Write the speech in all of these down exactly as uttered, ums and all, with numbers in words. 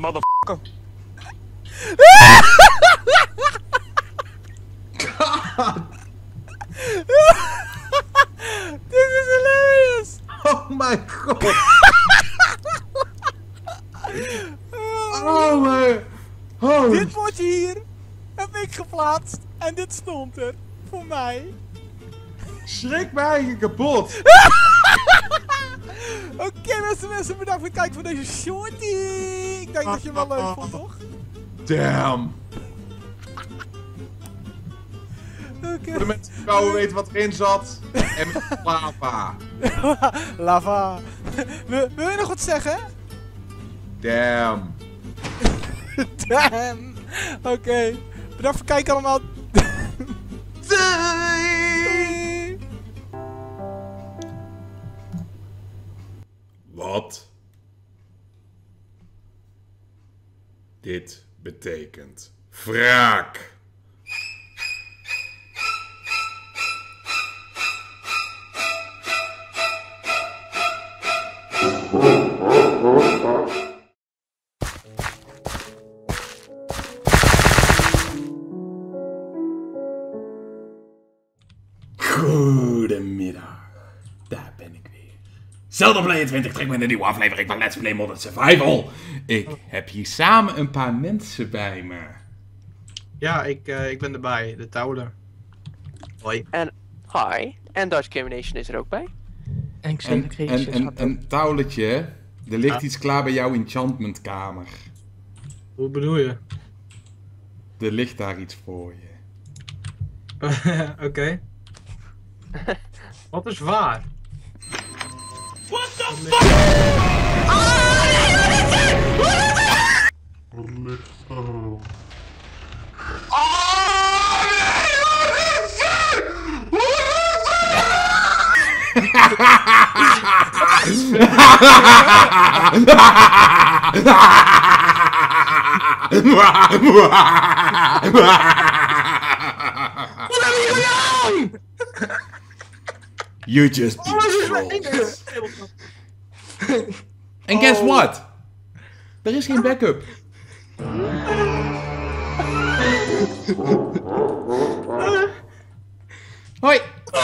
motherfucker. Dit is hilarious! Oh my god! Oh my... Oh. Dit bordje hier heb ik geplaatst en dit stond er voor mij. Schrik mij eigenlijk kapot! Oké okay, beste mensen, bedankt voor het kijken van deze shorty. Ik denk dat je hem wel leuk vond, toch? Damn! Okay. Voor de mensen die wou weten wat erin zat. En met lava. Lava. Wil, wil je nog wat zeggen? Damn. Damn. Oké. Okay. Bedankt voor het kijken allemaal. Doei. Wat dit betekent. Wraak. Goedemiddag, daar ben ik weer. Zeldaplay twintig terug met een nieuwe aflevering van Let's Play Modded Survival. Ik heb hier samen een paar mensen bij me. Ja, ik, uh, ik ben erbij, de Towler. Hoi. En hi, en Dutch Camination is er ook bij. En En, en, en, en Tauletje, er ligt ah. iets klaar bij jouw enchantmentkamer. Hoe bedoel je? Er ligt daar iets voor je. Oké. Okay. Wat is waar? What the fuck? Oh, nee, wat is dit? Wat is dit? Wat ligt er? Oh, nee, wat is dit? Wat is dit? Wat heb je gedaan? You just beat En guess oh. what? Er is geen backup. Hoi.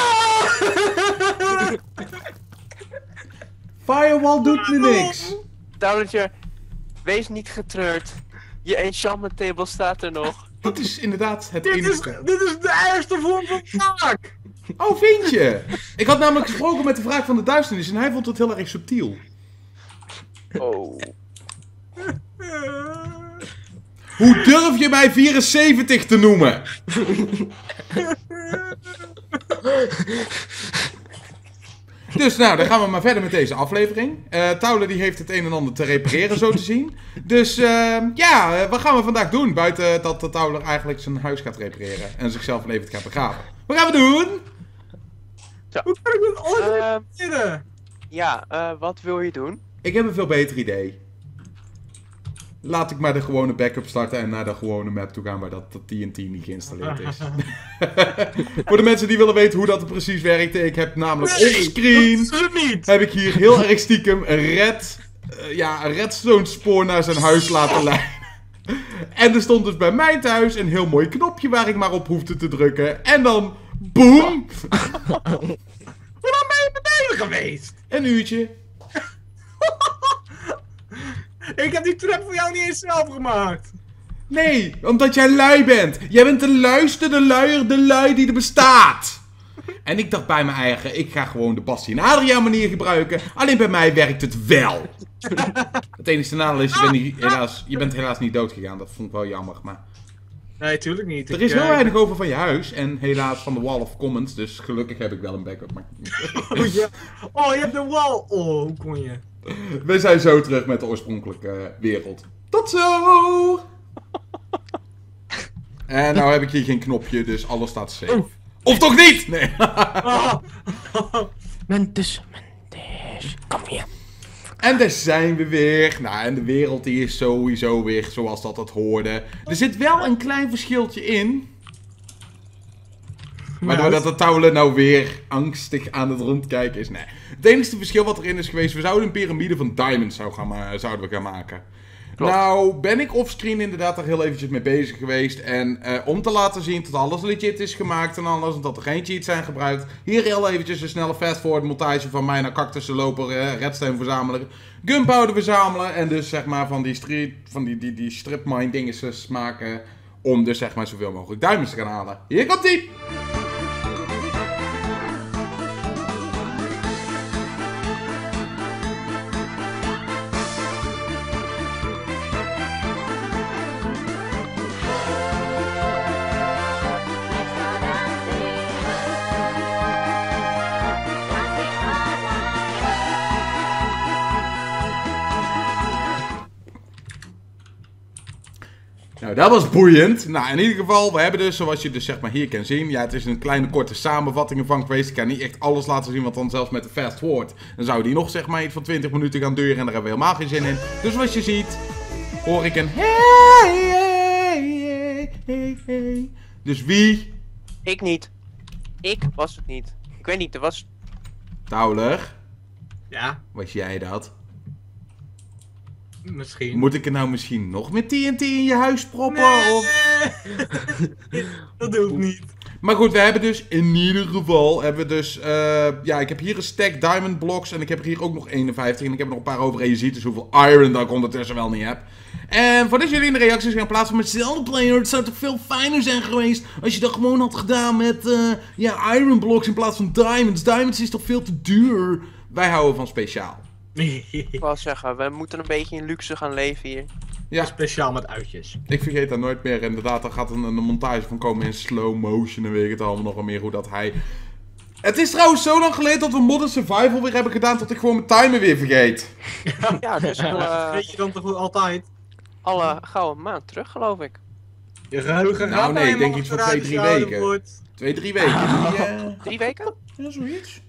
Firewall doet nu niks. Towlertje, wees niet getreurd. Je enchantment table staat er nog. Dit is inderdaad het dit enige. Is, dit is de ergste vorm van wraak. Oh, vind je? Ik had namelijk gesproken met de wraak van de duisternis en hij vond het heel erg subtiel. Oh. Hoe durf je mij vierenzeventig te noemen? Dus nou, dan gaan we maar verder met deze aflevering. Uh, Towler die heeft het een en ander te repareren, zo te zien. Dus uh, ja, uh, wat gaan we vandaag doen? Buiten dat de Towler eigenlijk zijn huis gaat repareren en zichzelf levend gaat begraven. Wat gaan we doen? Zo. Hoe kan ik dit ooit repareren? Uh, ja, uh, wat wil je doen? Ik heb een veel beter idee. Laat ik maar de gewone backup starten en naar de gewone map toe gaan waar dat, dat T N T niet geïnstalleerd is. Voor de mensen die willen weten hoe dat er precies werkt, ik heb namelijk nee, offscreen, niet. heb ik hier heel erg stiekem een red, uh, ja, een redstone spoor naar zijn huis laten leiden. En er stond dus bij mij thuis een heel mooi knopje waar ik maar op hoefde te drukken. En dan, boom! Hoe lang ben je beneden geweest? Een uurtje. Ik heb die trap voor jou niet eens zelf gemaakt. Nee, omdat jij lui bent. Jij bent de luiste, de luier, de lui die er bestaat. En ik dacht bij mijn eigen, ik ga gewoon de Basti en Adriaan manier gebruiken. Alleen bij mij werkt het wel. Het enige nadeel is, je bent, niet, helaas, je bent helaas niet dood gegaan. Dat vond ik wel jammer, maar... Nee, tuurlijk niet. Er is heel weinig over van je huis. En helaas van de Wall of Comments. Dus gelukkig heb ik wel een backup. Maar... Oh, ja. Oh, je hebt de wall. Oh, hoe kon je? We zijn zo terug met de oorspronkelijke uh, wereld. Tot zo! En nou heb ik hier geen knopje, dus alles staat safe. Oh. Of toch niet? Nee. Oh. Mentus, Mentus, kom hier. En daar zijn we weer. Nou, en de wereld die is sowieso weer zoals dat het hoorde. Er zit wel een klein verschiltje in. Maar doordat de Towler nou weer angstig aan het rondkijken is. Nee. Het enige verschil wat erin is geweest, we zouden een piramide van diamonds zou gaan zouden we gaan maken. Klopt. Nou, ben ik offscreen inderdaad daar heel eventjes mee bezig geweest. En uh, om te laten zien dat alles legit is gemaakt en alles. En dat er geen cheats zijn gebruikt. Hier heel eventjes een snelle fast-forward montage van mij naar cactussen lopen, uh, redstone verzamelen, gunpowder verzamelen. En dus zeg maar van die, street, van die, die, die stripmine dingetjes maken. Om dus zeg maar zoveel mogelijk diamonds te gaan halen. Hier komt ie! Nou, dat was boeiend. Nou, in ieder geval, we hebben dus, zoals je dus zeg maar hier kan zien. Ja, het is een kleine korte samenvatting ervan geweest. Ik kan niet echt alles laten zien, want dan zelfs met de fast forward. Dan zou die nog zeg maar iets van twintig minuten gaan duren en daar hebben we helemaal geen zin in. Dus zoals je ziet, hoor ik een hey, hey, hey, hey, hey. Dus wie? Ik niet. Ik was het niet. Ik weet niet, er was... Tauler, Ja, was jij dat? misschien. Moet ik er nou misschien nog met T N T in je huis proppen? Of... Dat doe ik niet. Maar goed, we hebben dus in ieder geval, hebben we dus, uh, ja, ik heb hier een stack diamond blocks en ik heb er hier ook nog eenenvijftig en ik heb er nog een paar over en je ziet dus hoeveel iron dat ik ondertussen wel niet heb. En voordat jullie in de reacties gaan plaatsen met dezelfde player, het zou toch veel fijner zijn geweest als je dat gewoon had gedaan met, uh, ja, iron blocks in plaats van diamonds. Diamonds is toch veel te duur? Wij houden van speciaal. Ik wou zeggen, we moeten een beetje in luxe gaan leven hier. Ja, Speciaal met uitjes. ik vergeet dat nooit meer. Inderdaad, er gaat een, een montage van komen in slow motion en weet ik het allemaal nog wel meer hoe dat hij... Het is trouwens zo lang geleden dat we Modern Survival weer hebben gedaan tot ik gewoon mijn timer weer vergeet. Ja, dus al, uh, Weet je dan toch altijd? alle gouden maand terug, geloof ik. Je geheugen Nou, gaat nee, ik helemaal denk iets van achteruit twee, drie als je ouder weken. wordt. Twee, drie weken. Die, uh, Drie weken? ja, zoiets.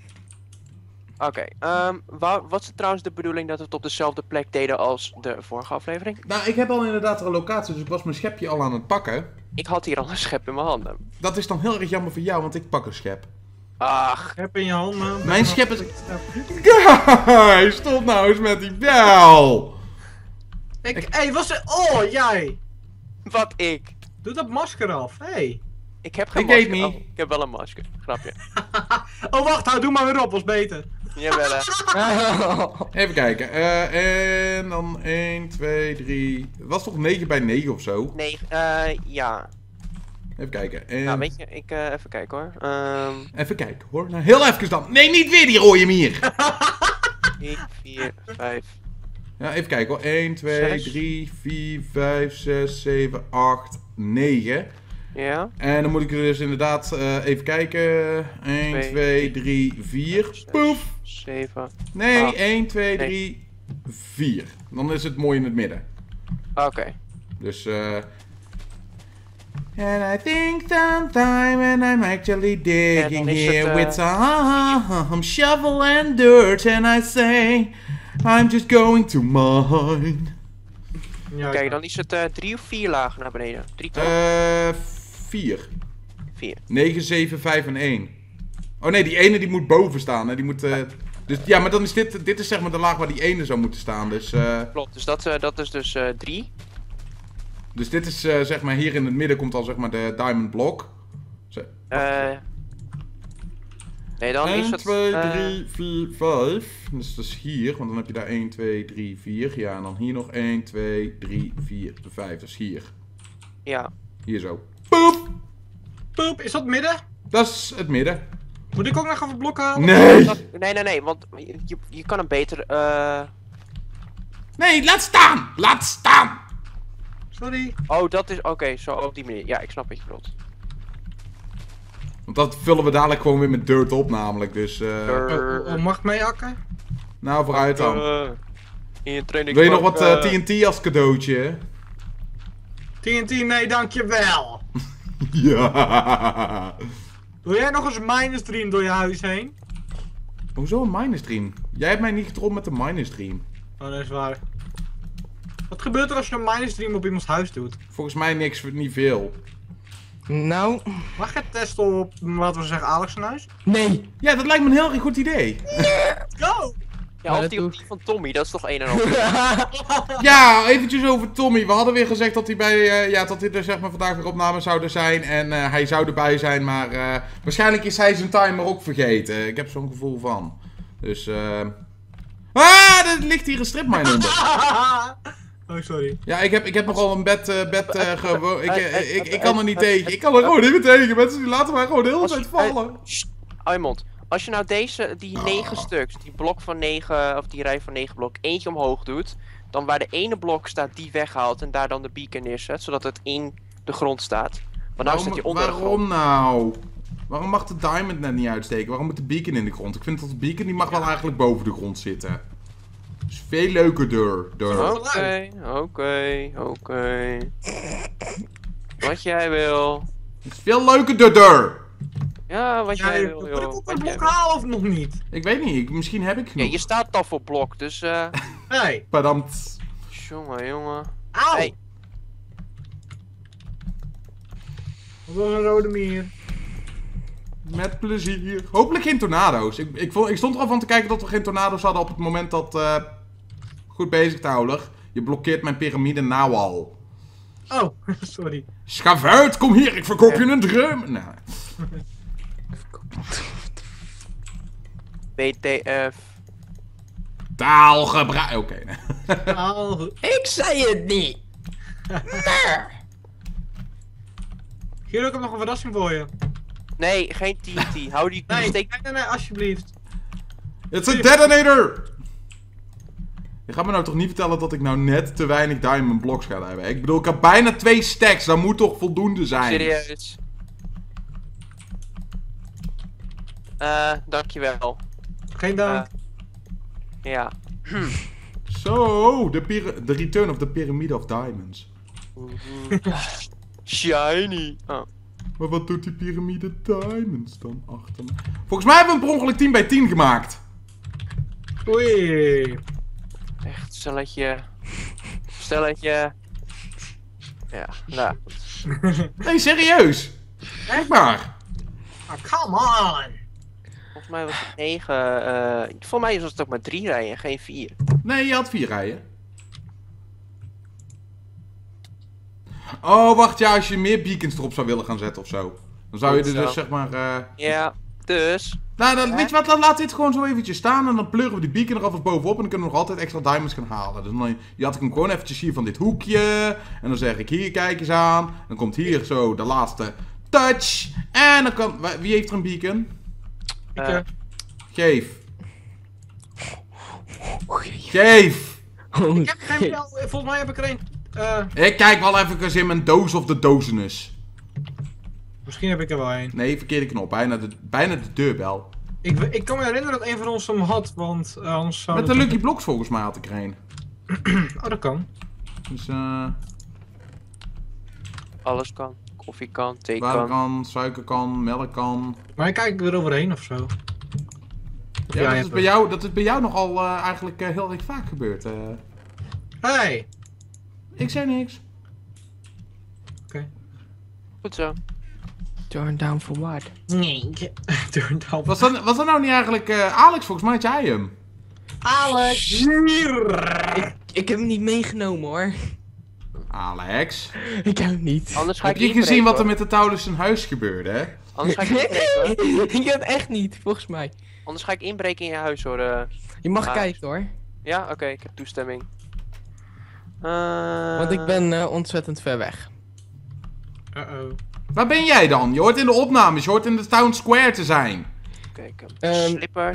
Oké, okay, um, wat is het trouwens de bedoeling dat we het op dezelfde plek deden als de vorige aflevering? Nou, ik heb al inderdaad een locatie, dus ik was mijn schepje al aan het pakken. Ik had hier al een schep in mijn handen. Dat is dan heel erg jammer voor jou, want ik pak een schep. Ach, Heb in je handen. Mijn schep is... Guys, stop nou eens met die bel! Ik, hé, wat is... Oh, jij! wat ik. Doe dat masker af, hé. Hey. Ik heb geen Ik masker. weet niet. Oh, ik heb wel een masker. Grapje. Oh, wacht, hou, doe maar weer op, was beter. Jawel hè. Even kijken. Uh, en dan één, twee, drie... Het was toch negen bij negen of zo? Nee, eh, ja. Even kijken. En... Nou, weet je, ik, uh, even kijken hoor. Um, Even kijken hoor. Nou, heel even dan. Nee, niet weer die rode mier! drie, vier, vijf. Ja, even kijken hoor. één, twee, Zes. drie, vier, vijf, zes, zeven, acht, negen. Ja. En dan moet ik er dus inderdaad uh, even kijken. één, Twee, twee, drie, vier. zes, Poef! zeven. Nee, acht, één, twee, nee. drie, vier. Dan is het mooi in het midden. Oké. Okay. Dus eh... And I think sometime and I'm actually digging is het, here uh, with some shovel and dirt. And I say, I'm just going to mine. Ja, Kijk, dan is het uh, drie of vier lagen naar beneden. Drie toch? Eh, vier. Vier. negen, zeven, vijf en één. Oh nee, die ene die moet boven staan. Hè? Die moet, uh, dus, ja, maar dan is dit, dit is zeg maar de laag waar die ene zou moeten staan. Dus, uh, Klopt, dus dat, uh, dat is dus uh, drie. dus dit is uh, zeg maar hier in het midden komt al zeg maar de diamond block. Zo. Eh... Nee, dan is één, het... twee, uh, drie, vier, vijf. Dus dat is hier, want dan heb je daar één, twee, drie, vier. Ja, en dan hier nog één, twee, drie, vier, vijf. Dat is hier. Ja. Hier zo. Poep! Poep, is dat midden? Dat is het midden. Moet ik ook nog even blokken halen? Nee! Dat, nee, nee, nee, want je, je kan hem beter... eh... Nee, laat staan! Laat staan! Sorry. Oh, dat is... Oké, okay, zo op die manier. Ja, ik snap wat je bedoelt. Want dat vullen we dadelijk gewoon weer met dirt op namelijk, dus... Uh... Oh, oh, mag ik mee hakken? Nou, vooruit dan. Uh, in je training Wil je nog wat uh, T N T als cadeautje? T N T, nee, dankjewel. Ja. Wil jij nog eens een minestream door je huis heen? Hoezo een minestream? Jij hebt mij niet getroffen met een minestream. Oh, dat is waar. Wat gebeurt er als je een minestream op iemands huis doet? Volgens mij niks, niet veel. Nou, Mag je testen op, laten we zeggen, Alex zijn huis? nee. Ja, dat lijkt me een heel erg goed idee. Go! Ja, Maar of dat die, doe of die van Tommy, dat is toch een en ander. Ja, eventjes over Tommy. We hadden weer gezegd dat hij bij, uh, ja, dat hij er zeg maar vandaag weer opname zouden zijn. En uh, hij zou erbij zijn, maar uh, waarschijnlijk is hij zijn timer ook vergeten. Ik heb zo'n gevoel van. Dus, eh... Uh... Ah, er ligt hier een stripmine onder. Oh, sorry. Ja, ik heb, ik heb nogal een bed, uh, bed uh, gewoon. Ik, uh, ik, ik kan er niet tegen. Ik kan er gewoon niet meer tegen. Mensen die laten mij gewoon de hele tijd vallen. Hou je mond. Als je nou deze, die negen stuks, die blok van negen, of die rij van negen blok, eentje omhoog doet, dan waar de ene blok staat, die weghaalt en daar dan de beacon neerzet, zodat het in de grond staat. Maar nou staat die onder de waarom grond. nou? Waarom mag de diamond net niet uitsteken? Waarom moet de beacon in de grond? Ik vind dat de beacon die mag wel eigenlijk boven de grond zitten. Is veel leuker door. door. Oké, oké, oké. Wat jij wil. Is veel leuker door. door. Ja, wat jij Ja, wil, moet joh. ik ook Wat een jij blok wil. halen of nog niet? Ik weet niet, ik, misschien heb ik Ja, genoeg. je staat al voor blok, dus eh... Nee. Padampt. jongen, jongen. Auw! Hey. Wat was een rode mier? Met plezier. Hopelijk geen tornado's. Ik, ik, vond, ik stond er al van te kijken dat we geen tornado's hadden op het moment dat... Uh, goed bezig, Tauler. Je blokkeert mijn piramide nou al. Oh, sorry. Schavuit, kom hier, ik verkoop je een drum. Nou. W T F. Taalgebruik. Oké. Okay. Au. Ik zei het niet! Hier, ik heb nog een verrassing voor je. Nee, geen T N T. Hou die Nee, steek. nee, nee, nee, alsjeblieft. It's a detonator! Je gaat me nou toch niet vertellen dat ik nou net te weinig diamond blocks ga hebben. Ik bedoel, ik heb bijna twee stacks. Dat moet toch voldoende zijn? Serieus. Eh, dankjewel. Geen dank. Ja. Zo, de, pira- de return of the pyramid of diamonds. Shiny. Oh. Maar wat doet die piramide diamonds dan achter me? Volgens mij hebben we een per ongeluk tien bij tien gemaakt. Oei. Echt, stelletje. Stelletje. Ja, nou. Nee, serieus. Echt maar. Oh, come on. Volgens mij was het negen. eh voor mij was het ook maar drie rijen, geen vier. Nee, je had vier rijen. Oh, wacht, ja, als je meer beacons erop zou willen gaan zetten of zo. Dan zou je er dus, zeg maar... Uh... Ja, dus. Nou, dan, weet je wat, dan laat dit gewoon zo eventjes staan en dan pleuren we die beacon er alvast bovenop en dan kunnen we nog altijd extra diamonds gaan halen. Dus dan je had ik hem gewoon eventjes hier van dit hoekje en dan zeg ik hier, kijk eens aan. Dan komt hier zo de laatste touch en dan kan... Wie heeft er een beacon? Ik, Eh, eh, Geef. Geef. Oh, ik heb geen bel. Volgens mij heb ik er een. Eh, Ik kijk wel even in mijn doos of de dozenis. misschien heb ik er wel een. Nee, verkeerde knop. Bijna de, bijna de deurbel. Ik, we- ik kan me herinneren dat een van ons hem had, want uh, anders zou Met de dat- Lucky Blocks volgens mij had ik er een. Oh, dat kan. Dus eh... alles kan. Koffie kan, thee water kan. kan, suiker kan, melk kan. Maar ik kijk er overheen of zo. Of Ja, jij dat, is hebt bij het. jou, dat is bij jou nogal uh, eigenlijk uh, heel erg vaak gebeurd. Uh. Hey! Ik zei niks. Goed zo. turn down for what? Nee. Turn down. Was dat, was dat nou niet eigenlijk uh, Alex? Volgens mij had jij hem. Alex! Ik, ik heb hem niet meegenomen hoor. Alex. Ik hou het niet. Anders ga Heb ik je inbreken, gezien wat er hoor. met de Taulus in huis gebeurde, hè? Anders ga ik inbreken. Ik heb het echt niet, volgens mij. Anders ga ik inbreken in je huis hoor. eh. Je mag Ah. kijken hoor. Ja, oké, ik heb toestemming. Eh, Want ik ben eh, ontzettend ver weg. Uh-oh. Waar ben jij dan? Je hoort in de opnames, je hoort in de Town Square te zijn. Kijk, Ehm. slipper.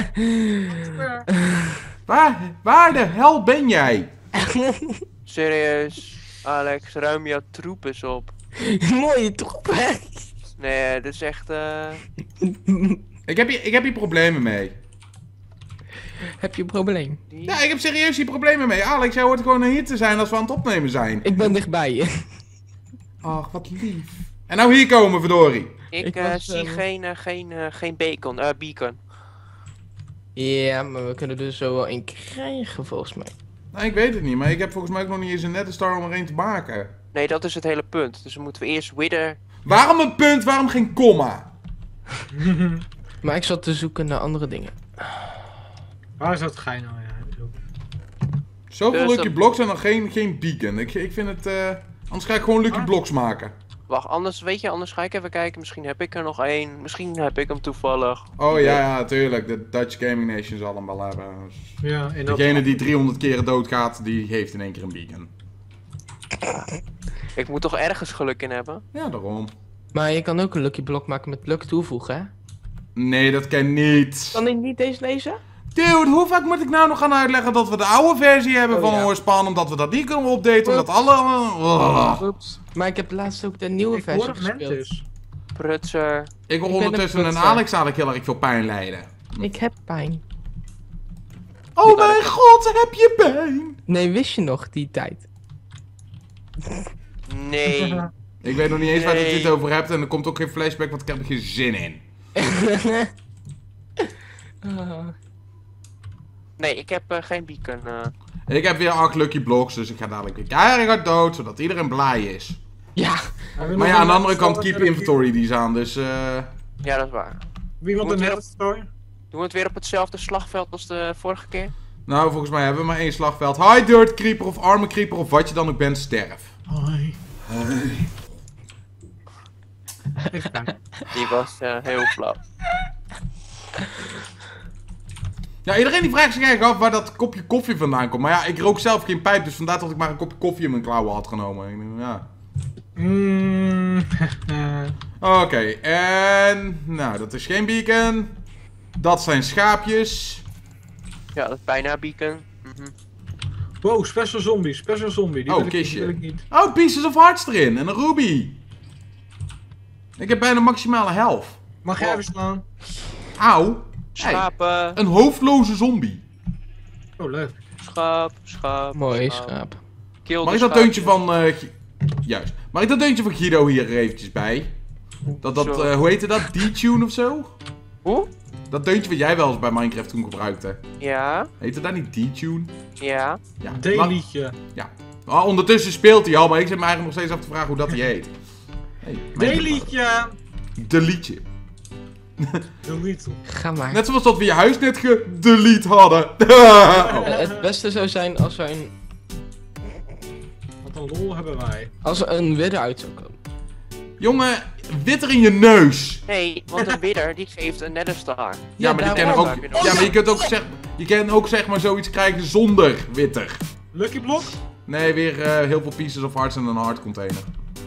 Waar, waar de hel ben jij? Serieus. Alex, ruim jouw troep eens op. Mooie troep hè? Nee, dit is echt eh. Ik heb, hier, ik heb hier problemen mee. Heb je een probleem? die- Ja, ik heb serieus hier problemen mee. Alex, jij hoort gewoon hier te zijn als we aan het opnemen zijn. Ik ben dichtbij je. Ach, wat lief. En nou hier komen, verdorie. Ik, ik eh, was, zie eh, geen, eh, geen, eh, geen bacon, eh beacon. Ja, maar we kunnen er zo wel een krijgen volgens mij. Nou, ik weet het niet, maar ik heb volgens mij ook nog niet eens een nette star om er een te maken. Nee, dat is het hele punt. Dus dan moeten we eerst Wither. Waarom een punt? Waarom geen komma? Maar ik zat te zoeken naar andere dingen. Waar is dat gein nou? Ja, zo. Zoveel Dus Lucky dat- Blocks en dan geen, geen beacon. Ik, ik vind het... eh, anders ga ik gewoon Lucky Ah. Blocks maken. Wacht, anders, weet je, anders ga ik even kijken. Misschien heb ik er nog één. Misschien heb ik hem toevallig. Oh ja, ja, tuurlijk. De Dutch Gaming Nation zal hem wel hebben. Ja, en dat... Degene die driehonderd keer doodgaat, die heeft in één keer een beacon. Ik moet toch ergens geluk in hebben? Ja, daarom. Maar je kan ook een lucky block maken met luck toevoegen, hè? Nee, dat kan niet. Kan ik niet deze lezen? Dude, hoe vaak moet ik nou nog gaan uitleggen dat we de oude versie hebben Oh, van ja. Oorspan, omdat we dat niet kunnen updaten, omdat Oeps. alle... Oh. Oeps. Maar ik heb laatst ook de nieuwe Ik versie hoor gespeeld. Mentis. Prutser. Ik wil Ik ben ondertussen een een prutser. Alex eigenlijk heel erg veel pijn lijden. Ik heb pijn. Oh mijn god, heb je pijn? Nee, wist je nog die tijd? Nee. Ik weet nog niet eens waar je Nee. het over hebt en er komt ook geen flashback, want ik heb er geen zin in. Ah. Nee, ik heb eh, geen beacon. eh. Ik heb weer acht Lucky Blocks, dus ik ga dadelijk weer keihard dood, zodat iedereen blij is. Ja. Maar ja, aan de andere kant, keep inventory die is aan, dus eh... Ja, dat is waar. Wie want Moet een je- net story? Doen we het weer op hetzelfde slagveld als de vorige keer? Nou, volgens mij hebben we maar één slagveld. Hi, Dirt Creeper of Armor Creeper of wat je dan ook bent, sterf. Hoi. Even kijken. Die was eh, heel flauw. Ja, iedereen die vraagt zich eigenlijk af waar dat kopje koffie vandaan komt. Maar ja, ik rook zelf geen pijp, dus vandaar dat ik maar een kopje koffie in mijn klauwen had genomen. Ik denk, ja. Mm, Oké, en... Nou, dat is geen beacon. Dat zijn schaapjes. Ja, dat is bijna beacon. Mhm. wow, special zombie, special zombie. Die Oh, wil ik, die kistje. wil ik niet. Oh, Pieces of Hearts erin. En een ruby. Ik heb bijna maximale health. Mag jij even slaan? Auw. Hey, Schapen. een hoofdloze zombie. Oh, leuk. Schaap, schaap. Mooi schaap. schaap. Kill Mag de ik dat schaapjes. deuntje van... eh, Gi- Juist. Mag ik dat deuntje van Guido hier er eventjes bij? Dat, dat, Zo. eh, hoe heette dat? D-tune of zo? Hoe? Dat deuntje wat jij wel eens bij Minecraft toen gebruikte. Ja, Heette dat niet D-tune? ja. Ja. Maar- D-liedje. Ah, ondertussen speelt hij al, maar ik zit me eigenlijk nog steeds af te vragen hoe dat hij heet. Hey, mijn- D-liedje. De liedje. D-liedje. Ga maar. Net zoals dat we je huis net gedelete hadden. Oh. Eh, Het beste zou zijn als er een, Wat een lol hebben wij. als er een widder uit zou komen. Jongen, witter in je neus. Nee, want een widder die geeft een netterstar. Ja, maar die kennen daarom. ook. Ja, maar je kunt ook zeg, je kan ook zeg maar zoiets krijgen zonder witter. Lucky Block? Nee, weer eh, heel veel pieces of hearts en een hard container.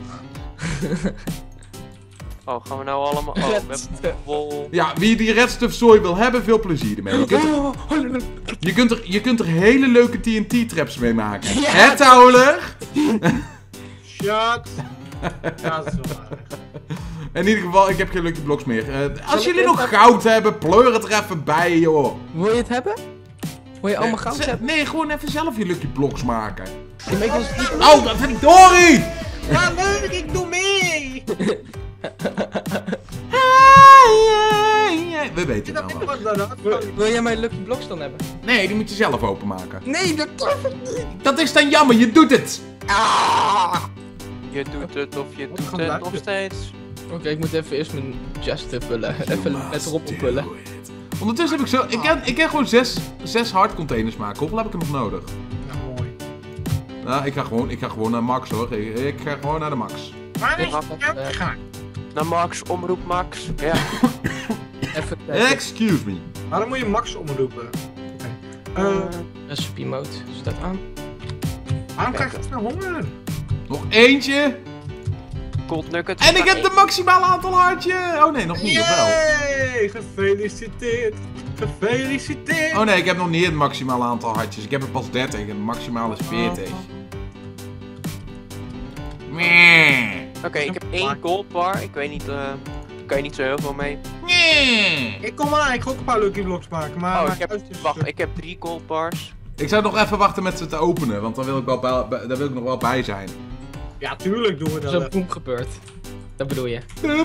Oh, gaan we nou allemaal... Oh, we hebben wol. Ja, wie die red stuff zooi wil hebben, veel plezier ermee. Je kunt er, je kunt er, je kunt er hele leuke T N T traps mee maken. Ja. Hè, Towler? Shut. Ja, dat is wel aardig. In ieder geval, ik heb geen Lucky Blocks meer. Eh, als Zal ik jullie even- nog goud hebben, pleur het er even bij, joh. Wil je het hebben? Wil je allemaal Nee, goud ze- hebben? Nee, gewoon even zelf je Lucky Blocks maken. Ja, maar ik was niet... Oh, dat heb ik Dory! Ja, leuk, ik doe mee! We weten het wel. Wat dan? Wil jij mijn lucky blocks dan hebben? Nee, die moet je zelf openmaken. Nee, dat durf ik niet. Dat is dan jammer, je doet het. Je doet het of je Wat doet gaan het luisteren? nog steeds. Oké, ik moet even eerst mijn chest vullen. Even met erop opvullen. Ondertussen heb ik zo... Ik kan, ik kan gewoon zes, zes hard containers maken. Hoeveel heb ik er nog nodig? Nou, mooi. Nou, ik ga gewoon, ik ga gewoon naar max hoor. Ik, ik ga gewoon naar de max. Maar ik mag heb het, eh, gaan. Nou Max, omroep Max. Ja. Even kijken. Excuse me. Waarom moet je Max omroepen? Oké. Eh, Recipe mode staat aan. waarom krijg je zoveel honger? Nog eentje. Cold Nugget. En ik heb de maximale aantal hartje. Oh nee, nog niet, of wel? Yay! Gefeliciteerd! Gefeliciteerd! Oh nee, ik heb nog niet het maximale aantal hartjes. Ik heb er pas dertig en het maximale is veertig. Meh. Oké, ik heb één gold bar. Ik weet niet, eh daar kan je niet zo heel veel mee. Meh. Ik kom maar aan, ik ga ook een paar Lucky Blocks maken, maar... Oh, mijn ik heb, huis is- wacht, ik heb drie gold bars. Ik zou nog even wachten met ze te openen, want dan wil ik, wel bij, bij- daar wil ik nog wel bij zijn. Ja, tuurlijk doen we Er is dat. een poep gebeurd. Dat bedoel je. Puff,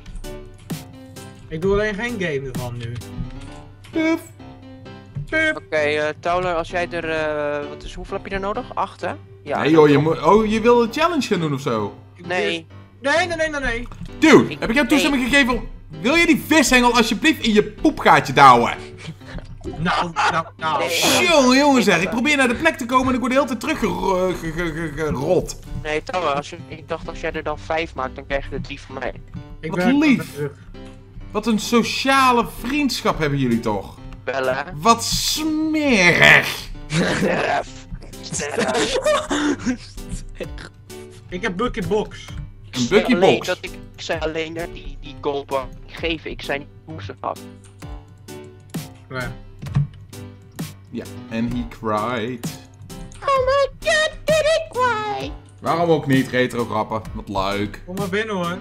Ik doe alleen geen game ervan nu. puff. Oké, eh Towler, als jij er, eh wat is, hoeveel heb je er nodig? Acht, hè? Ja. Nee joh, je moet... Oh, je wil een challenge gaan doen of zo? Nee. Nee, nee, nee, nee, nee. Dude, Ik- heb ik jou toestemming gegeven om... Wil je die vishengel alsjeblieft in je poepgaatje douwen? Nou, nou, nou. Nee. Jongen, jongen zeg, ik probeer naar de plek te komen en ik word de hele tijd teruggerot. Nee, Tower, als je, ik dacht als jij er dan vijf maakt, dan krijg je er drie van mij. Ik Wat ben lief. terug. Wat een sociale vriendschap hebben jullie toch? Bellen. Wat smerig. Sterf. Sterf. Ik heb Bucket Box. Een Bucky Alleen Box. dat ik, ik zei alleen dat die, die gold bar geven, ik zei niet hoe ze af. Ja. Ja, en he cried. Oh my god, did ik cry? Waarom ook niet, retro grappen? Wat leuk. Kom maar binnen hoor.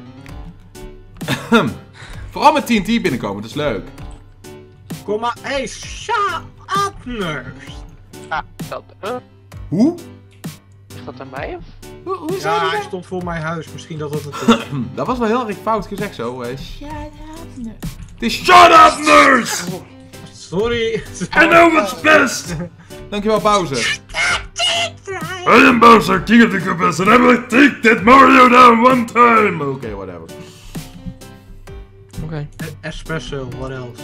Vooral met T N T binnenkomen, dat is leuk. Kom maar. Hey, shut up, nurse. Ah, dat, uh, Hoe? ligt dat aan mij of? Hoe, hoe zei Ja, je hij dat? stond voor mijn huis. Misschien dat dat het is. Dat was wel heel erg fout gezegd zo. eh. Shut up, nurse. Het is shut up, nurse! Sorry. I know what's best! Dankjewel, Bowser. I am Bowser, king of the Koopas, and I will take that Mario down one time! Oké, whatever. Oké. Espresso, what else?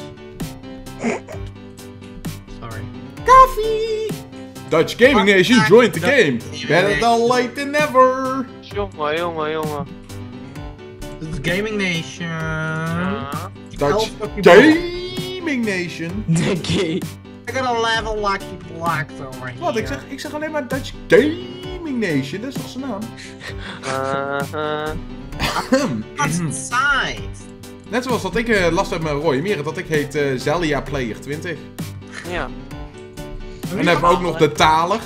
Sorry. Koffie! Dutch Gaming Nation joined the game. Better than late than never. Jongen, jongen, jongen. Dit is Gaming Nation. Ah. Dutch Elf Lucky Block. Gaming Nation. Oké. I got a level Lucky Block over here. Wat? Ik zeg, ik zeg alleen maar Dutch Gaming Nation. Dat is toch zijn naam? Uh-huh. What's inside? Net zoals dat ik uh, last heb met Roy Meren, dat ik heet uh, Zelia Player twintig. Ja. En dan hebben we ook nog de taler.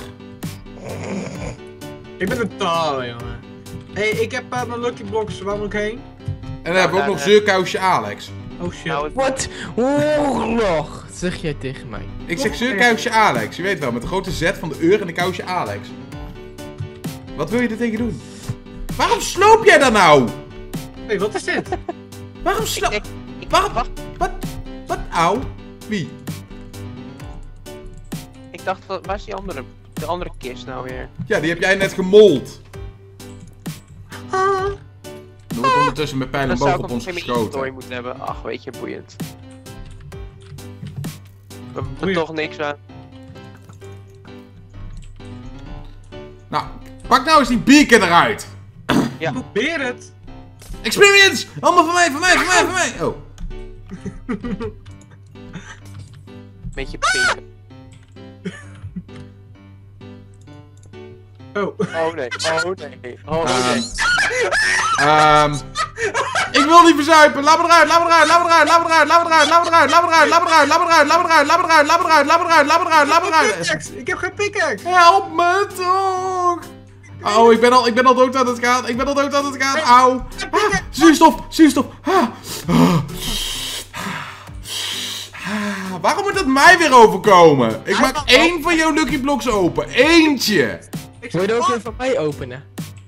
Ik ben een taal, jongen. Hé, hey, ik heb uh, mijn Lucky Blocks. Waar moet ik heen? En dan hebben we ook nog zeurkousje Alex. Oh shit. Nou, het- Wat? Oorlog, zeg jij tegen mij. Ik zeg zeurkousje Alex, je weet wel, met de grote Z van de eur en de kousje Alex. Wat wil je er tegen doen? Waarom sloop jij dan nou? Hé, wat is dit? Waarom sloop... ik, ik, Waarom? wacht, Wat? Wat? Auw? Wie? ik dacht, dat- waar is die andere, de andere kist nou weer? Ja, die heb jij net gemold. Er wordt ondertussen met pijl en Dan zou ik boog op op ons een gegeven moment geschoten. moeten hebben. Ach, weet je, boeiend. We hebben er Boeiend. toch niks aan. Nou, pak nou eens die beacon eruit. Probeer het. Experience! Allemaal van mij, van mij, van mij, van mij! Oh. Beetje pink. Oh. Oh nee, oh nee, oh Ehm, nee. Ehm. Ik wil niet verzuipen! Laat me eruit, laat me eruit, laat me eruit, laat me eruit, laat me eruit, laat me eruit, laat me eruit, laat me eruit, laat me eruit, laat me eruit, laat me eruit, laat me eruit, laat me eruit, laat me eruit, laat me eruit. Pickaxe. Ik heb geen pickaxe. Help me toch! Oh, ik ben al, ik ben al dood aan het gaan. Ik ben al dood aan het gaan. Auw. Ah, zuurstof, zuurstof. Ah. Ah. Ah, waarom moet dat mij weer overkomen? Ik maak één van jouw Lucky Blocks open. Eentje. Ik Wil je er ook oh, weer van mij openen?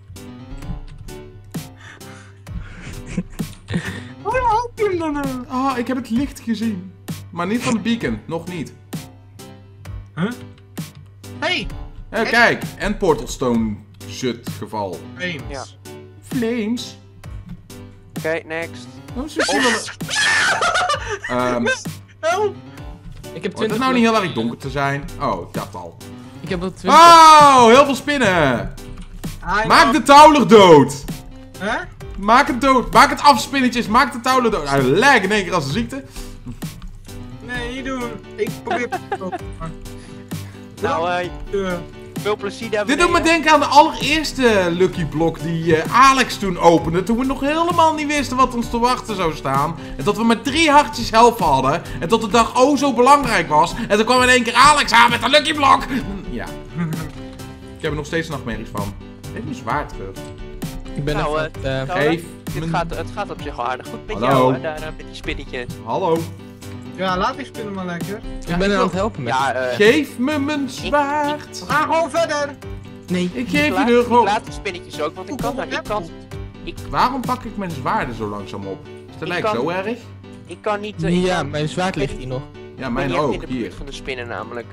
Waarom help je hem dan nou? Ah, ik heb het licht gezien. Maar niet van de beacon. Nog niet. Huh? Hey. Ja, kijk. En Portalstone zut geval. James. Ja. Flames. Oké, next. Oh, zo zie je wel. Ehm, Help. Ik heb wordt twintig. het nou niet heel erg donker te zijn? Oh, ik dacht al. Ik heb wel twintig. Oh, heel veel spinnen. I Maak know. de touwler dood. Hè? Maak het dood. Maak het af, spinnetjes. Maak de touwler dood. Hij lijkt in één keer als een ziekte. Nee, niet doen. Ik probeer het ook. Nou, eh, Uh, veel plezier daar Dit doet me denken aan de allereerste Lucky Block die eh, Alex toen opende. Toen we nog helemaal niet wisten wat ons te wachten zou staan. En dat we maar drie hartjes helft hadden. En dat de dag oh zo belangrijk was. En toen kwam in één keer Alex aan met een Lucky Block. Ja. Ik heb er nog steeds nachtmerries van. Ik heb mijn zwaard terug. Ik ben Nou, even... eh, nou, Geef Dit me- gaat, het gaat op zich wel aardig goed met Hallo. jou, hè, daar eh, met die spinnetjes. Hallo. ja, laat die spinnen maar lekker. ik ben aan het helpen met. Ja, eh... Geef me mijn zwaard. We gaan gewoon verder. Nee. Ik ik geef je laat, de ik gewoon. laat die spinnetjes ook, want ik kan daar, ik kan, Waarom pak ik mijn zwaarden zo langzaam op? Is dat Ik lijkt kan- zo erg? ik kan niet... eh, ik Ja, kan- mijn zwaard ligt hier nog. Ja, ik mijn ben niet echt ook. in de Hier. buurt van de spinnen namelijk.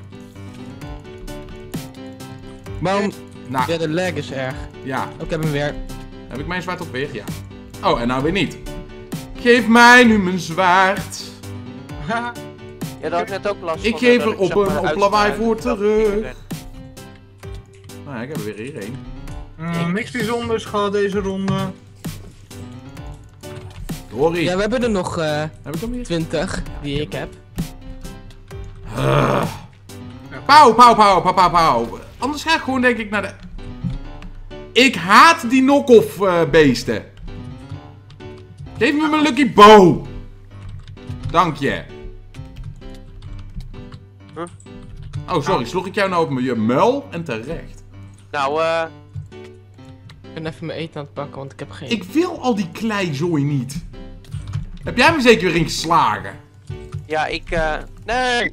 Waarom? Nou, Ja, de lag is erg. ja. Oh, ik heb hem weer. Heb ik mijn zwaard ook weer? Ja. Oh, en nou weer niet. Geef mij nu mijn zwaard. Ja, Ja, daar had ik net ook last Ik van. geef dat er op zeg een maar op lawaai uitspraak voor dat ik terug. ben. Nou, ik heb er weer hier één. Mm, niks bijzonders gehad deze ronde. Sorry. Ja, we hebben er nog eh Heb ik hem weer? twintig die ik heb. Uh. Pauw, pauw, pauw, pauw, pauw, pauw. Anders ga ik gewoon denk ik naar de... Ik haat die knock-off uh, beesten. Geef me mijn Lucky Bow. Dank je. Huh? Oh, sorry. Sloeg ik jou nou op mijn muil? En terecht. Nou, eh... Ik ben even mijn eten aan het pakken, want ik heb geen... Ik wil al die kleizooi niet. Heb jij me zeker weer ingeslagen? ja, ik, eh... nee!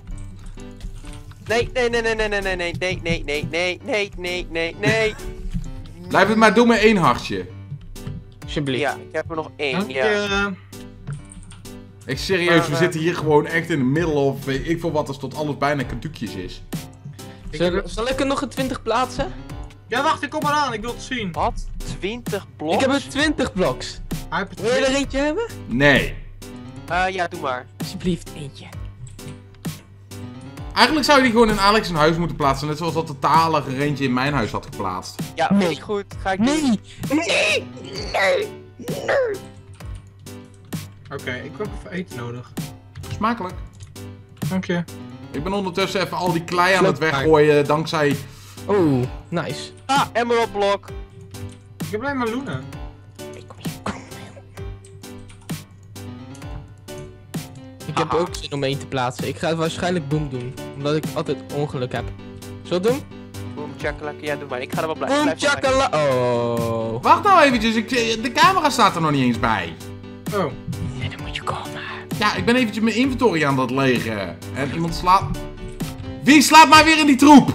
Nee, nee, nee, nee, nee, nee, nee, nee, nee, nee, nee, nee, nee, nee, nee, nee. Blijf het maar doen met één hartje. Alsjeblieft. Ja, ik heb er nog één, Dank ja. je. Ik serieus, Maar, we uh, zitten hier gewoon echt in de middel of weet ik veel wat als tot alles bijna caducjes is. Zal, zal ik er nog een twintig plaatsen? Ja, wacht, ik kom eraan. Ik wil het zien. Wat? twintig bloks? Ik heb er twintig bloks. Hij heeft het Wil je er eentje hebben? Nee. Eh, ja, doe maar. Alsjeblieft, eentje. Eigenlijk zou je die gewoon in Alex in huis moeten plaatsen, net zoals dat de talige er eentje in mijn huis had geplaatst. Ja, Nee. is goed. Ga ik doen. Nee! Nee! Nee! Nee! Oké, ik heb even eten nodig. Smakelijk. Dank je. Ik ben ondertussen even al die klei aan het Slok weggooien dankzij... Oh, nice. Ah, emerald blok. Ik heb alleen maar loenen. Ik kom hier, kom Ik heb ook zin om één te plaatsen. Ik ga waarschijnlijk boom doen, omdat ik altijd ongeluk heb. Zullen we het doen? Boom, chakalaka. Ja, doe maar. Ik ga er wel blijven. Boom Blijf wel bij. chakala. Oh. Wacht nou eventjes, ik, de camera staat er nog niet eens bij. Oh. Ja, dan moet je komen. Ja, ik ben eventjes mijn inventory aan dat legen. En iemand slaat... Wie slaat mij weer in die troep?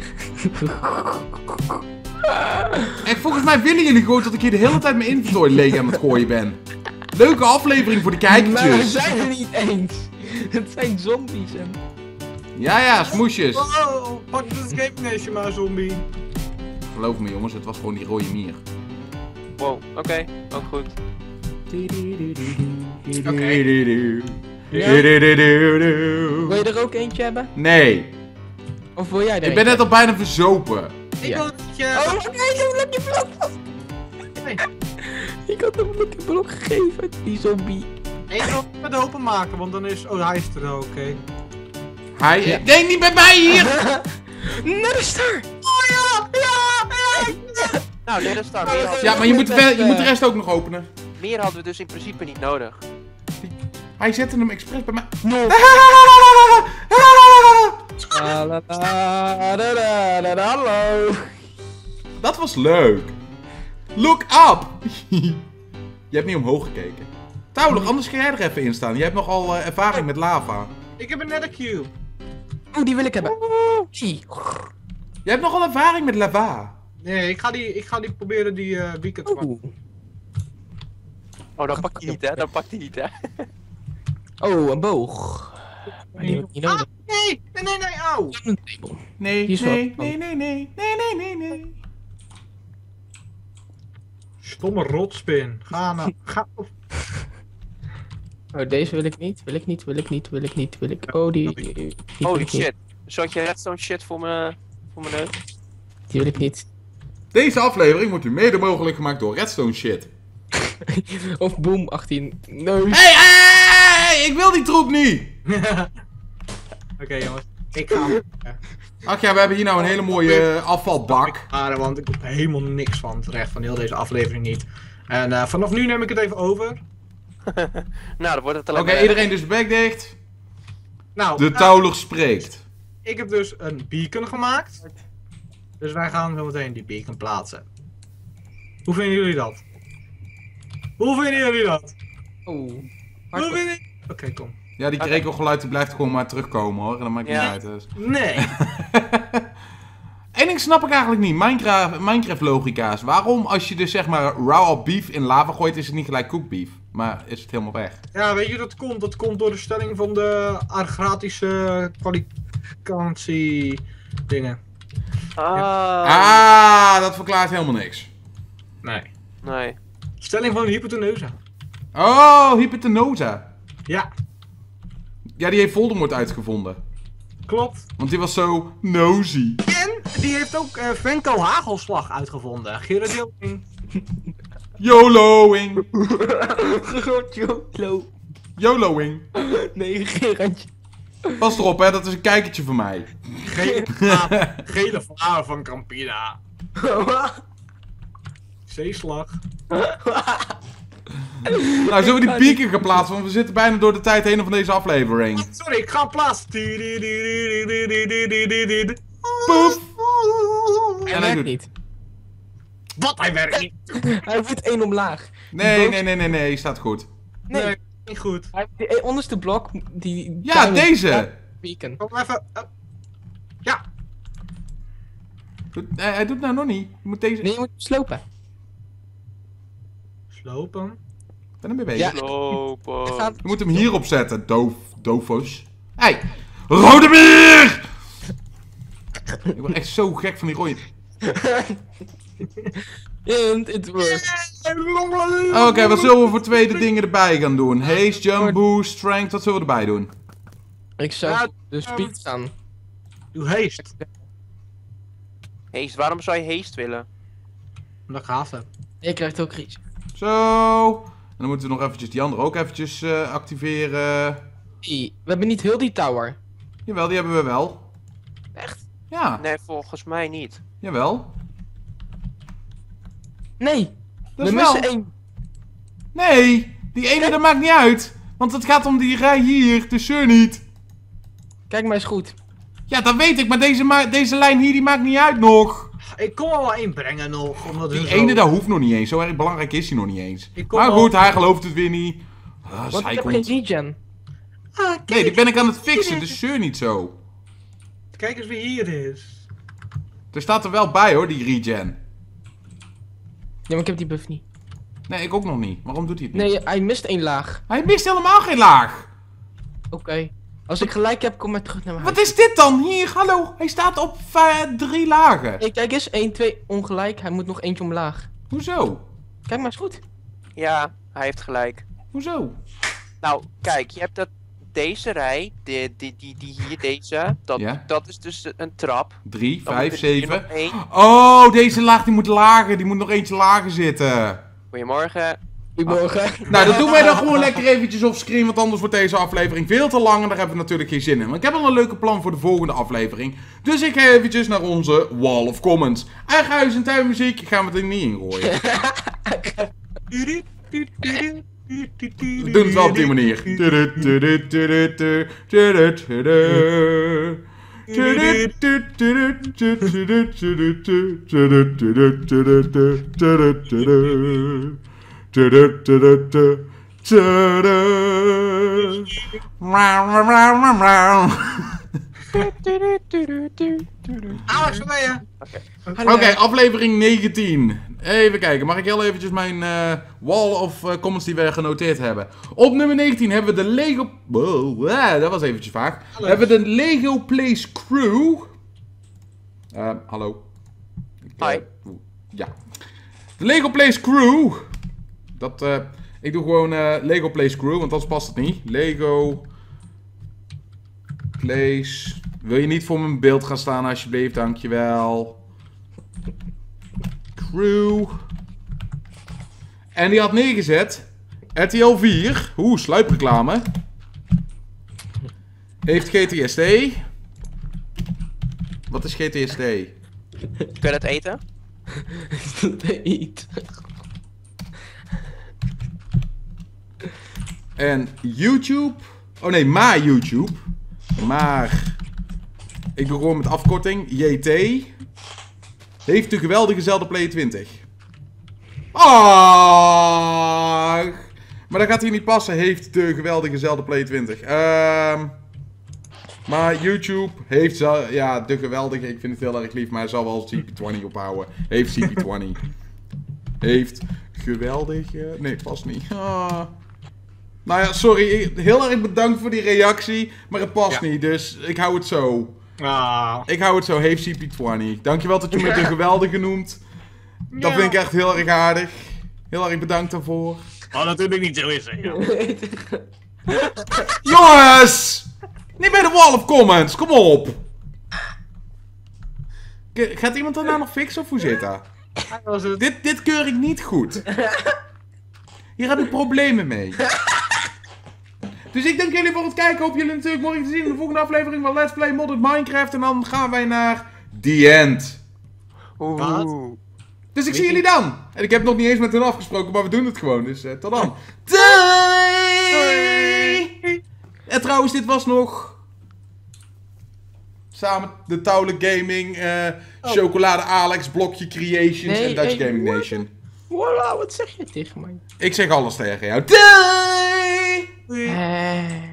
En volgens mij willen jullie gewoon dat ik hier de hele tijd mijn inventory leeg aan het gooien ben. Leuke aflevering voor de Maar we kijkertjes. zijn het niet eens. Het zijn zombies en... Ja, ja, smoesjes. Oh, pak de escape nation maar, zombie. Geloof me jongens, het was gewoon die rode mier. Wow, oké. Ook goed. Wil je er ook eentje hebben? Nee, Of wil jij er ik ben net al bijna verzopen. Ik Ja. wil dat je... Oh, oké, ik heb een lucky blok. Nee. Ik had hem een lucky blok gegeven, die zombie. Ik wil het met openmaken, want dan is... Oh, hij is er, oké. Hij... Ja. Nee, niet bij mij hier! Nether! Oh ja! Ja! Ja! Nou, nee, dat staat. Meer, hadden- Ja, maar je moet, de, je moet de rest ook nog openen. meer hadden we dus in principe niet nodig. Hij zette hem expres bij mij. No. Hallo. Dat was leuk. Look up! Je hebt niet omhoog gekeken. Touwlig, anders ga jij er even in staan. Jij hebt nogal uh, ervaring met lava. Ik heb een nether cube. Oh, die wil ik hebben. Die. Jij hebt nogal ervaring met lava. Nee, ik ga die, ik ga die proberen die uh, weekend te maken. Oeh. Oh, dan pakt hij niet, hè? Dan pakt hij niet, hè? Oh, een boog. Maar die heb ik niet nodig. Nee, nee, nee, nee, auw. Een table. Nee, Die is nee, wel- nee, nee, nee, nee, nee, nee, nee. Stomme rotspin. Ga nou. Ga. Oh, deze wil ik niet. Wil ik niet, wil ik niet, wil ik niet, wil ik... Oh, die... die, die wil Holy ik niet. shit. Zo'n redstone shit voor mijn voor mijn neus. Die wil ik niet. Deze aflevering wordt u mede mogelijk gemaakt door Redstone shit. Of boom, achttien. Nee. Hey, hey, ik wil die troep niet! Oké, jongens. Ik ga. Ach ja, we hebben hier nou een hele mooie uh, afvalbak. Maar, want ik heb helemaal niks van terecht van heel deze aflevering niet. En uh, vanaf nu neem ik het even over. Nou, dan wordt het Oké, alleen maar... iedereen dus de bek dicht. Nou, De uh, touwlig spreekt. ik heb dus een beacon gemaakt. Dus wij gaan zo meteen die beacon plaatsen. Hoe vinden jullie dat? Hoe vinden jullie dat? Oh. Hoe Hardcore. vinden jullie... Oké, kom. Ja, die krekelgeluid die blijft gewoon maar terugkomen hoor. En dat maakt Ja. niet uit. Dus. Nee. Eén ding snap ik eigenlijk niet. Minecraft, Minecraft logica's. Waarom als je dus zeg maar raw beef in lava gooit, is het niet gelijk cooked beef? Maar is het helemaal weg? Ja, weet je dat komt? Dat komt door de stelling van de agratische kwalificatie dingen. Ah, Ah, dat verklaart helemaal niks. Nee. nee. Stelling van de hypotenuse. Oh, hypotenuse. Ja. Ja, die heeft Voldemort uitgevonden. Klopt. Want die was zo nosy. En die heeft ook uh, Venko Hagelslag uitgevonden. Gerard Joling. YOLOing. YOLO. YOLOing. Nee, Gerardje. Pas erop, hè. Dat is een kijkertje van mij. Gele, gele vlaar van Campina. Zeeslag. Nou, zullen we die pieken gaan plaatsen? Want we zitten bijna door de tijd heen van deze aflevering. Sorry, ik ga hem plaatsen. Poef. Hij hij werkt doet- niet. Wat, hij werkt niet. Hij doet één omlaag. Nee, nee, nee, nee, nee. Staat goed. Nee. Nee, niet goed. Hij heeft die onderste blok, die... Ja, kleine- deze. Beacon. Kom even. uh, Ja. Doet- Hij, hij doet nou nog niet. Je moet deze... Nee, je moet hem slopen. Slopen. Ik ben ermee bezig. Ja. Lopen. Hij gaat... Je moet hem hierop zetten, doof, doofos. Hey, rode bier! Ik word echt zo gek van die rode... And it works. Oké, wat zullen we voor tweede dingen erbij gaan doen? Haste, jump, boost, strength, wat zullen we erbij doen? Ik zou Ja, de speed gaan. Doe haste. Haste, waarom zou je haste willen? Dat gaat ze. Je krijgt ook reach. Zo. En dan moeten we nog eventjes die andere ook eventjes eh, activeren. Hey, we hebben niet heel die tower. Jawel, die hebben we wel. Echt? Ja, Nee, volgens mij niet. jawel. Nee. Dat we is wel. missen één. Nee, die ene dat maakt niet uit. Want het gaat om die rij hier, de zeur niet. Kijk maar eens goed. Ja, dat weet ik, maar deze, ma deze lijn hier die maakt niet uit nog. Ik kon er wel één brengen nog. Omdat Die hun zo- ene, dat hoeft nog niet eens. Zo erg belangrijk is hij nog niet eens. Ik kom Maar wel- goed, hij gelooft het weer niet. Ah, Want ik heb zijkont. geen regen. Ah, kijk, Nee, die ben ik aan het fixen, dus zeur niet zo. kijk eens wie hier is. Er staat er wel bij hoor, die regen. Ja, maar ik heb die buff niet. Nee, ik ook nog niet. Waarom doet hij het niet? Nee, hij mist één laag. Hij mist helemaal geen laag. Oké. Als ik gelijk heb, kom maar terug naar mijn Wat huis. is dit dan? Hier, hallo. Hij staat op eh, drie lagen. Hey, kijk eens. één, twee, ongelijk. Hij moet nog eentje omlaag. Hoezo? Kijk maar eens goed. Ja, hij heeft gelijk. Hoezo? Nou, kijk, je hebt dat, deze rij, die, die, die, die hier, deze, dat, Ja. dat is dus een trap. Drie, Dan vijf, moet er hier zeven. nog één. Oh, deze laag die moet lager. Die moet nog eentje lager zitten. Goedemorgen. Goedemorgen. Nou, dat doen wij dan gewoon lekker eventjes offscreen, want anders wordt deze aflevering veel te lang en daar hebben we natuurlijk geen zin in. Maar ik heb al een leuke plan voor de volgende aflevering. Dus ik ga eventjes naar onze Wall of Comments. Eigen huis en tuinmuziek gaan we er niet in gooien. We doen het wel op die manier. Alex van je. Oké, aflevering negentien. Even kijken, mag ik heel eventjes mijn eh, wall of eh, comments die we genoteerd hebben. Op nummer negentien hebben we de Lego... Wow, ah, dat was eventjes vaag. Hebben we de Lego Place Crew. Eh, hallo. Ik, eh, Hi. oeh, ja. De Lego Place Crew. Dat, eh, ik doe gewoon eh, Lego Place Crew, want anders past het niet. Lego Place... Wil je niet voor mijn beeld gaan staan alsjeblieft, dankjewel. Crew. En die had neergezet. R T L vier. Oeh, sluipreclame. Heeft G T S D. Wat is G T S D? Kun je dat eten? Eet. En YouTube. Oh nee, maar YouTube. Maar. Ik doe gewoon met afkorting. J T. Heeft de geweldige Zelda Play twintig. Ah. Maar dat gaat hier niet passen. Heeft de geweldige Zelda Play twintig. Ehm. Maar YouTube heeft zo, ja, de geweldige. Ik vind het heel erg lief, maar hij zal wel C P twintig ophouden. Heeft C P twintig. Heeft geweldige. Nee, past niet. Ah. Nou ja, sorry. Heel erg bedankt voor die reactie. Maar het past Ja. niet, dus ik hou het zo. Ah. Ik hou het zo. Heeft C P twintig. Dankjewel dat je me de geweldige noemt. Dat Ja. vind ik echt heel erg aardig. Heel erg bedankt daarvoor. Oh, natuurlijk niet zo is, hè. Ja. Jongens! Niet bij de wall of comments, kom op! K- Gaat iemand daarna nog fixen of hoe zit dat? Hij was het. Dit, dit keur ik niet goed. Hier heb ik problemen mee. Dus ik dank jullie voor het kijken. Hoop jullie natuurlijk morgen te zien in de volgende aflevering van Let's Play Modded Minecraft. En dan gaan wij naar The End. Oeh. Dus ik zie jullie dan. En ik heb nog niet eens met hen afgesproken, maar we doen het gewoon. Dus uh, tot dan. Doei! En trouwens, dit was nog... Samen de Touwle Gaming, uh, Chocolade Alex, Blokje Creations Nee, en Dutch hey, Gaming what? Nation. Voilà, wat zeg je tegen mij? Ik zeg alles tegen jou. Doei! Doei. Eh...